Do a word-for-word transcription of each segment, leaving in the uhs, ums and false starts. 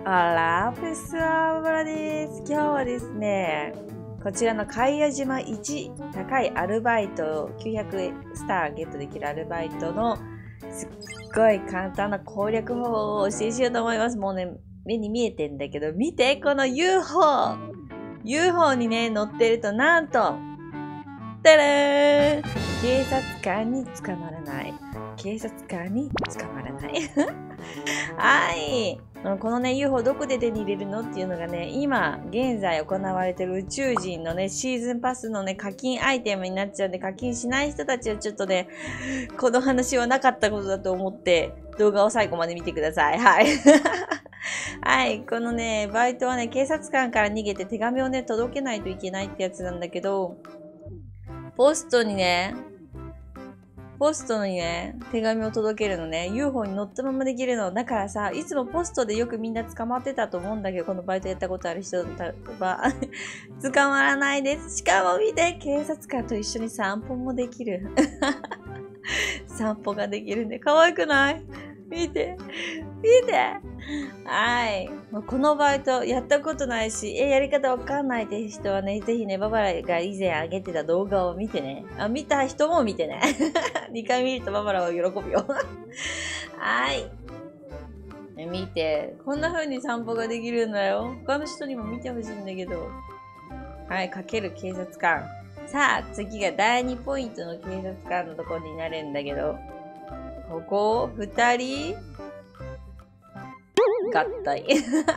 あら、フェスアブラです。今日はですね、こちらの海屋島いち高いアルバイト、きゅうひゃくスターゲットできるアルバイトのすっごい簡単な攻略方法をお教えしようと思います。もうね、目に見えてんだけど、見て、この ユーフォー。ユーフォー にね、乗ってると、なんと、てれーん、警察官に捕まらない。警察官に捕まらない。はい。このね、ユーフォー どこで手に入れるのっていうのがね、今、現在行われてる宇宙人のね、シーズンパスのね、課金アイテムになっちゃうんで、課金しない人たちはちょっとね、この話はなかったことだと思って、動画を最後まで見てください。はい。はい。このね、バイトはね、警察官から逃げて手紙をね、届けないといけないってやつなんだけど、ポストにね、ポストにね、手紙を届けるのね、ユーフォー に乗ったままできるの。だからさ、いつもポストでよくみんな捕まってたと思うんだけど、このバイトやったことある人は、捕まらないです。しかも見て、警察官と一緒に散歩もできる。散歩ができるんで、可愛くない？見て。見て。はい。このバイトやったことないし、え、やり方わかんないって人はね、ぜひね、ババラが以前上げてた動画を見てね。あ、見た人も見てね。にかい見るとババラは喜ぶよ。はい。見て。こんな風に散歩ができるんだよ。他の人にも見てほしいんだけど。はい、かける警察官。さあ、次がだいにポイントの警察官のところになるんだけど。ここ、二人合体。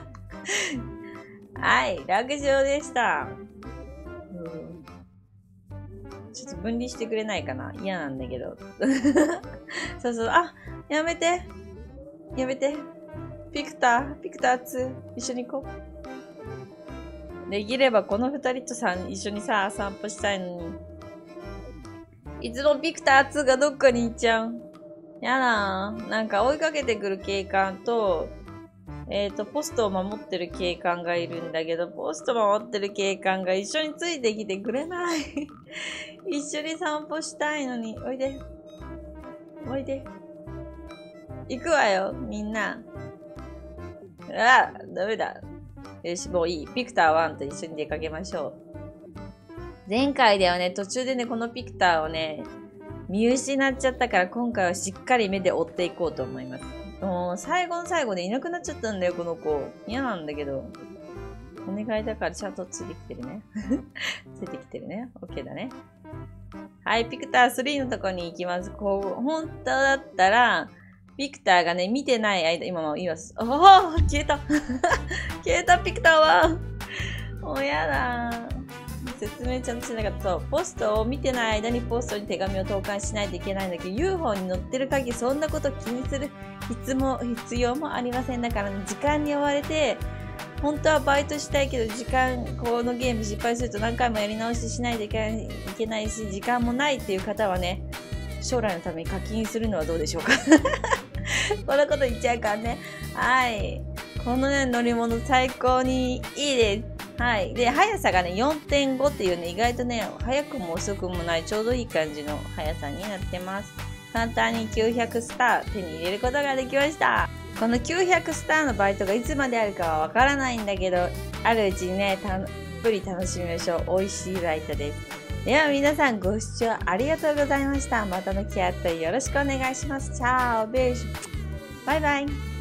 はい、楽勝でした、うん。ちょっと分離してくれないかな？嫌なんだけど。そうそう、あ、やめて。やめて。ピクター、ピクターツー、一緒に行こう。できればこの二人とさ、一緒にさ、散歩したいのに。いつもピクターツーがどっかに行っちゃう。やだー。なんか追いかけてくる警官と、えっと、ポストを守ってる警官がいるんだけど、ポスト守ってる警官が一緒についてきてくれない。一緒に散歩したいのに。おいで。おいで。行くわよ、みんな。ああ、ダメだ。よし、もういい。ピクターワンと一緒に出かけましょう。前回ではね、途中でね、このピクターをね、見失っちゃったから今回はしっかり目で追っていこうと思います。もう最後の最後でいなくなっちゃったんだよ、この子。嫌なんだけど。お願いだからちゃんとついてきてるね。ついてきてるね。OK だね。はい、ピクタースリーのとこに行きます。こう、本当だったら、ピクターがね、見てない間、今も言います。ああ、消えた。消えた、ピクターは。もうやだー。説明ちゃんとしなかった。そう、ポストを見てない間にポストに手紙を投函しないといけないんだけど、ユーフォー に載ってる限りそんなこと気にする必も必要もありません。だから、ね、時間に追われて、本当はバイトしたいけど、時間、このゲーム失敗すると何回もやり直ししないといけないし、時間もないっていう方はね、将来のために課金するのはどうでしょうか。こんなこと言っちゃうからね。はい。このね、乗り物最高にいいです。はい。で、速さがね、よんてんご っていうね、意外とね、速くも遅くもない、ちょうどいい感じの速さになってます。簡単にきゅうひゃくスター手に入れることができました。このきゅうひゃくスターのバイトがいつまであるかはわからないんだけど、あるうちにね、たっぷり楽しみましょう。美味しいバイトです。では皆さんご視聴ありがとうございました。またの機会あったらよろしくお願いします。チャオ、ベージュ。バイバイ。